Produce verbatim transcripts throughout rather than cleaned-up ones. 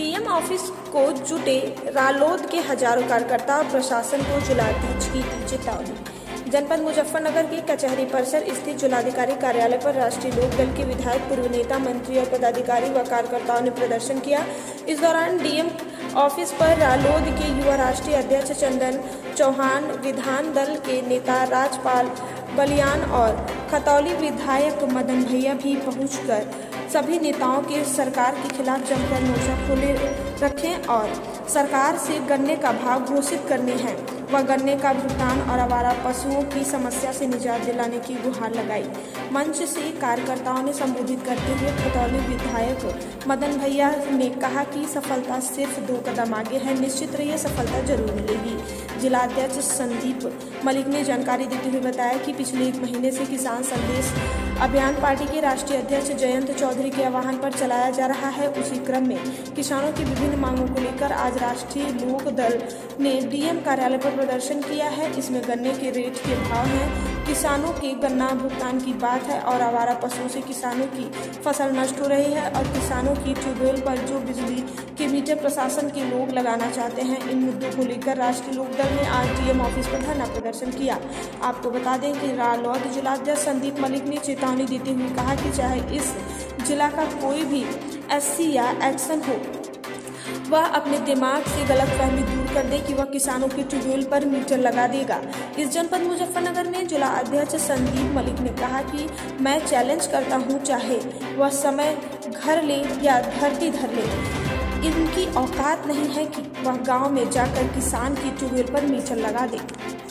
DM office को जुटे रालोद के हजारों कार्यकर्ता और प्रशासन को जिलाध्यक्ष की दी चेतावनी। जनपद मुजफ्फरनगर के कचहरी परिसर स्थित जिलाधिकारी कार्यालय पर राष्ट्रीय लोक दल के विधायक, पूर्व नेता, मंत्री और पदाधिकारी व कार्यकर्ताओं ने प्रदर्शन किया। इस दौरान डीएम ऑफिस पर रालोद के युवा राष्ट्रीय अध्यक्ष चंदन चौहान, विधान दल के नेता राजपाल बलियान और खतौली विधायक मदन भैया भी पहुंचकर सभी नेताओं के सरकार के खिलाफ जमकर मोर्चा खोले रखें और सरकार से गन्ने का भाव घोषित करने हैं व गन्ने का भुगतान और आवारा पशुओं की समस्या से निजात दिलाने की गुहार लगाई। मंच से कार्यकर्ताओं ने संबोधित करते हुए खतौली विधायक मदन भैया ने कहा कि सफलता सिर्फ दो कदम आगे है, निश्चित रहिए सफलता जरूर मिलेगी। जिलाध्यक्ष संदीप मलिक ने जानकारी देते हुए बताया कि पिछले एक महीने से किसान संदेश अभियान पार्टी के राष्ट्रीय अध्यक्ष जयंत चौधरी के आह्वान पर चलाया जा रहा है। उसी क्रम में किसानों की विभिन्न मांगों को लेकर आज राष्ट्रीय लोक दल ने डीएम कार्यालय पर प्रदर्शन किया है। इसमें गन्ने के रेट के भाव हैं, किसानों के गन्ना भुगतान की बात है और आवारा पशुओं से किसानों की फसल नष्ट हो रही है और किसानों की ट्यूबवेल पर जो बिजली के मीटर प्रशासन के लोग लगाना चाहते हैं। इन मुद्दों को लेकर राष्ट्रीय लोक दल ने आज डीएम ऑफिस पर धरना प्रदर्शन किया। आपको बता दें कि रालोद जिलाध्यक्ष संदीप मलिक ने चेतावनी देते हुए कहा कि चाहे इस जिला का कोई भी एससी या एक्शन हो, वह अपने दिमाग से गलतफहमी दूर कर दे कि वह किसानों के ट्यूबवेल पर मीटर लगा देगा। इस जनपद मुजफ्फरनगर में जिला अध्यक्ष संदीप मलिक ने कहा कि मैं चैलेंज करता हूं, चाहे वह समय घर ले या धरती धर ले, इनकी औकात नहीं है कि वह गांव में जाकर किसान की ट्यूबवेल पर मीटर लगा दे।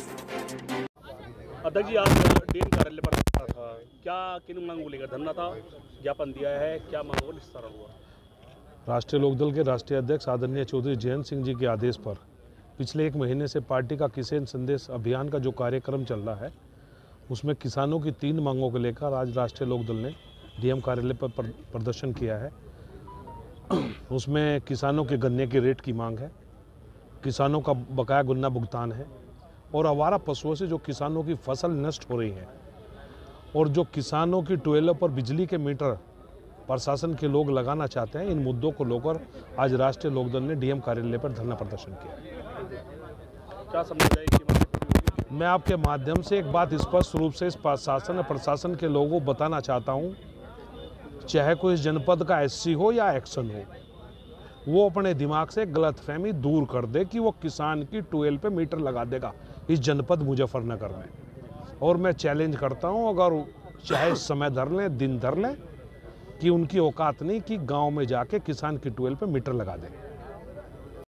अध्यक्ष जी, आप डीएम कार्यालय पर था, क्या किन मांग को लेकर धरना था, ज्ञापन दिया है, क्या मांग इस तरह हुआ? राष्ट्रीय लोकदल के राष्ट्रीय अध्यक्ष आदरणीय चौधरी जयंत सिंह जी के आदेश पर पिछले एक महीने से पार्टी का किसान संदेश अभियान का जो कार्यक्रम चल रहा है, उसमें किसानों की तीन मांगों को लेकर आज राष्ट्रीय लोकदल ने डीएम कार्यालय पर प्रदर्शन किया है। उसमें किसानों के गन्ने के रेट की मांग है, किसानों का बकाया गन्ना भुगतान है और आवारा पशुओं से जो किसानों की फसल नष्ट हो रही है और जो किसानों की ट्यूबवेलों पर बिजली के मीटर प्रशासन के लोग लगाना चाहते हैं, इन मुद्दों को लेकर आज राष्ट्रीय लोकदल ने डीएम कार्यालय पर धरना प्रदर्शन किया। क्या समझ जाएगी? मैं आपके माध्यम से एक बात स्पष्ट रूप से इस शासन और प्रशासन के लोगों को बताना चाहता हूं, चाहे कोई इस जनपद का एससी हो या एक्शन हो, वो अपने दिमाग से गलतफहमी दूर कर दे कि वो किसान की ट्यूबवेल पे मीटर लगा देगा इस जनपद मुजफ्फरनगर में। और मैं चैलेंज करता हूं, अगर चाहे समय धर लें, दिन धर लें, कि उनकी औकात नहीं कि गांव में जाके किसान की ट्यूबवेल पे मीटर लगा दें।